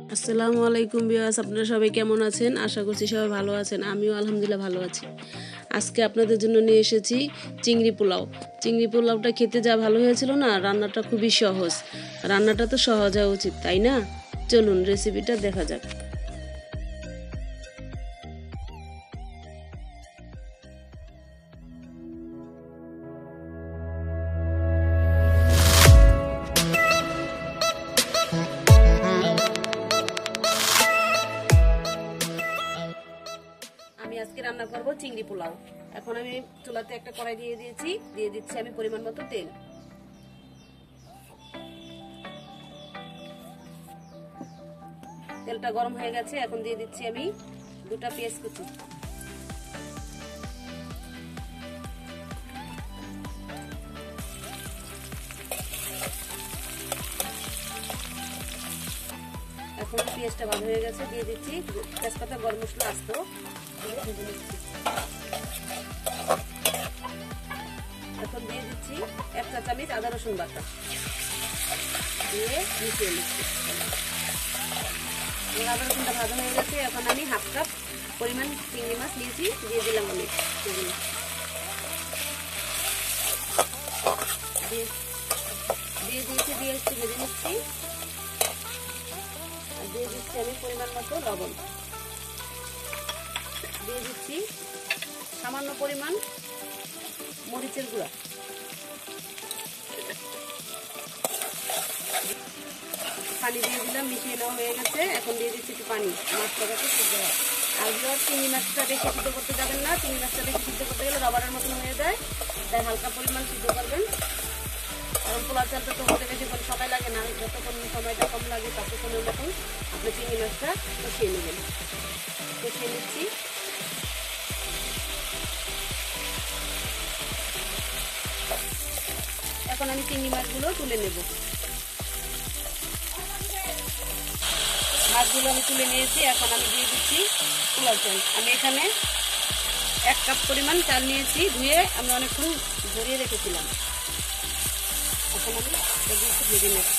আসসালামু আলাইকুম ভিউয়ার্স, আপনারা সবাই কেমন আছেন? আশা করছি সবাই ভালো আছেন। আমিও আলহামদুলিল্লাহ ভালো আছি। আজকে আপনাদের জন্য নিয়ে এসেছি চিংড়ি পোলাও। চিংড়ি পোলাওটা খেতে যা ভালো হয়েছিল না, রান্নাটা খুবই সহজ। রান্নাটা তো সহজ হওয়া উচিত, তাই না? চলুন রেসিপিটা দেখা যাক। আমি আজকে রান্না করব চিংড়ি পোলাও। এখন আমি চুলাতে একটা কড়াই দিয়ে দিচ্ছি আমি পরিমাণ মতো তেল। তেলটা গরম হয়ে গেছে, এখন দিয়ে দিচ্ছি আমি 2টা পেঁয়াজ কুচি। এখন পেঁয়াজটা ভালো হয়ে গেছে, দিয়ে দিচ্ছি তেজপাতা, গরম মশলা আস্ত ভেজে নিচ্ছি। এখন দিয়ে দিচ্ছি 1 চা চামচ আদা রসুন বাটা, দিয়ে মিশিয়ে নিচ্ছি। আদা রসুনটা ভাজা হয়ে গেছে, এখন আমি 1/2 কাপ পরিমাণ চিংড়ি মাছ নিয়েছি, দিয়ে দিলাম আমি দিয়ে একটু ভেজে নিচ্ছি। দিয়ে দিচ্ছি আমি পরিমাণ মতো লবণ, দিয়ে দিচ্ছি সামান্য পরিমাণ মরিচের গুঁড়া, পানি দিয়ে দিলাম, মিশিয়ে নেওয়া হয়ে গেছে। এখন দিয়ে দিচ্ছি একটু পানি, মাছটাকে সিদ্ধ হয়। আর চিংড়ি মাছটা বেশি সিদ্ধ করতে যাবেন না, চিংড়ি মাছটা বেশি সিদ্ধ করতে গেলে রবারের মতন হয়ে যায়, তাই হালকা পরিমাণ সিদ্ধ করবেন। কারণ পোলাও চালটা তো হতে বেশিক্ষণ সময় লাগে না, যতক্ষণ সময়টা কম লাগে ততক্ষণের মতন আপনি চিংড়ি মাছটা কষিয়ে নেবেন। কষিয়ে নিচ্ছি। এখন আমি চিংড়ি মাছগুলো তুলে নেব। মাছগুলো আমি তুলে নিয়েছি, এখন আমি দিয়ে দিচ্ছি পোলাও চাল। আমি এখানে 1 কাপ পরিমাণ চাল নিয়েছি, ধুয়ে আমি অনেকক্ষণ ধরিয়ে রেখেছিলাম। এখন আমি ভেজে নেব।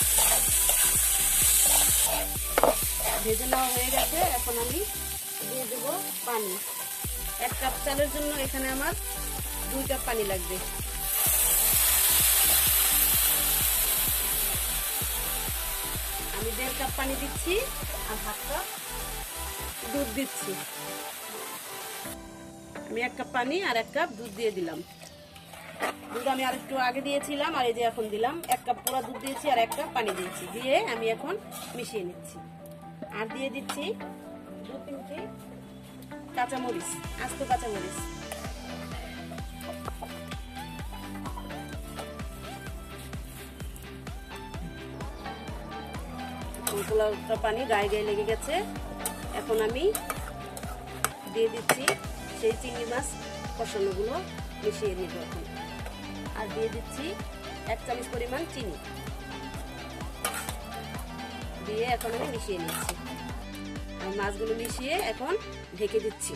ভেজে নেওয়া হয়ে গেছে, এখন আমি দিয়ে দেব পানি। 1 কাপ চালের জন্য এখানে আমার 2 কাপ পানি লাগবে। আমি 1.5 কাপ পানি দিচ্ছি আর 1/2 কাপ দুধ দিচ্ছি। আমি 1 কাপ পানি আর 1 কাপ দুধ দিয়ে দিলাম। দুধ আমি আর একটু আগে দিয়েছিলাম, আর এই যে এখন দিলাম। 1 কাপ পুরো দুধ দিয়েছি আর 1 কাপ পানি দিয়েছি, দিয়ে আমি এখন মিশিয়ে নিচ্ছি। আর দিয়ে দিচ্ছি 2-3টি কাঁচামরিচ, আস্ত কাঁচামরিচ। পোলাওটা পানি গায়ে গায়ে লেগে গেছে, এখন আমি দিয়ে দিচ্ছি সেই চিংড়ি মাছ কষানোগুলো, মিশিয়ে নিব এখন। আর দিয়ে দিচ্ছি 1 চামচ পরিমাণ চিনি, দিয়ে এখন আমি মিশিয়ে নিচ্ছি। আর মাছগুলো মিশিয়ে এখন ঢেকে দিচ্ছি।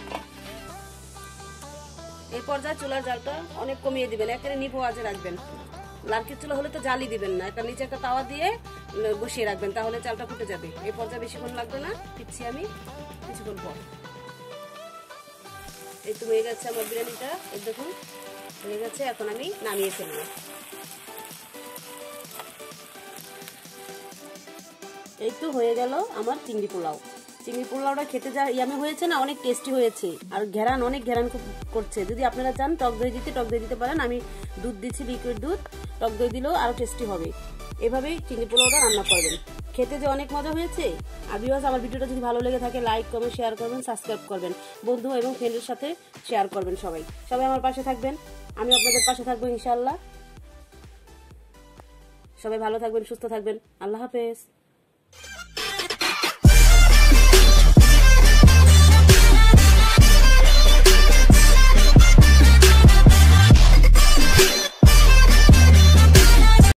এই পর্যায়ে চুলার জালটা অনেক কমিয়ে দিবেন, একেবারে নিভু আঁচে রাখবেন। লার্কির চুলা হলে তো জালি দিবেন না, একটা নিচে একটা তাওয়া দিয়ে বসিয়ে রাখবেন, তাহলে চালটা ফুটে যাবে। এই পর্যায়ে বেশিক্ষণ লাগবে না, ফিরছি আমি কিছুক্ষণ পর। এই তো হয়ে গেছে আমার বিরিয়ানিটা, এই দেখুন হয়ে গেছে। এখন আমি নামিয়ে ফেলব। এই তো হয়ে গেল আমার চিংড়ি পোলাও। চিংড়ি পোলাওটা খেতে যা ইয়ামে হয়েছে না, অনেক টেস্টি হয়েছে, আর অনেক ঘেরান করছে। যদি আপনারা চান টক দই দিতে পারেন। আমি দুধ দিচ্ছি, লিকুইড দুধ, টক দই দিলেও আরো টেস্টি হবে। এভাবেই চিংড়ি পোলাওটা রান্না করবেন, খেতে যে অনেক মজা হয়েছে। আর ভিউয়ার্স, আমার ভিডিওটা যদি ভালো লেগে থাকে লাইক, কমেন্ট, শেয়ার করবেন, সাবস্ক্রাইব করবেন, বন্ধু এবং ফ্রেন্ডের সাথে শেয়ার করবেন। সবাই আমার পাশে থাকবেন, আমি আপনাদের পাশে থাকবো ইনশাআল্লাহ। সবাই ভালো থাকবেন, সুস্থ থাকবেন। আল্লাহ হাফেজ।